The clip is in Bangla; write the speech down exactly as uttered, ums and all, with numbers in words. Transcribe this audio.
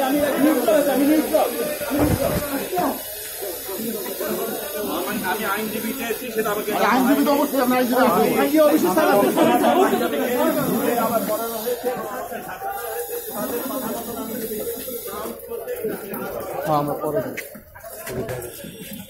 আমি আইনজীবী চেয়েছি সেটা আমাকে আইনজীবী তো অবশ্যই আমরা আইনজীবী আমরা পরে